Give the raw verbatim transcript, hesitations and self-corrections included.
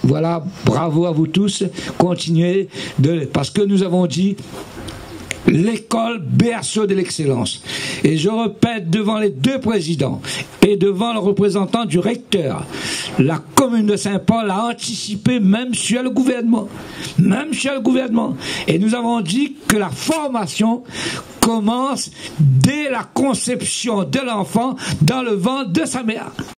voilà, bravo à vous tous, continuez, de, parce que nous avons dit l'école berceau de l'excellence. Et je répète devant les deux présidents et devant le représentant du recteur, la commune de Saint-Paul a anticipé même sur le gouvernement, même sur le gouvernement. Et nous avons dit que la formation commence dès la conception de l'enfant dans le ventre de sa mère.